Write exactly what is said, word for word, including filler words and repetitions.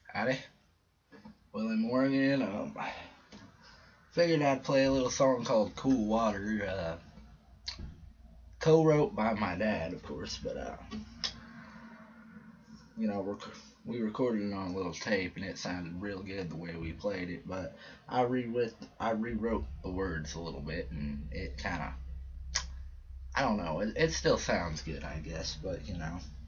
Howdy, Willie Morgan. Um, figured I'd play a little song called "Cool Water," uh, co-wrote by my dad, of course, but uh, you know, rec- we recorded it on a little tape, and it sounded real good the way we played it. But I rewrote, I rewrote the words a little bit, and it kind of, I don't know, it, it still sounds good, I guess, but you know.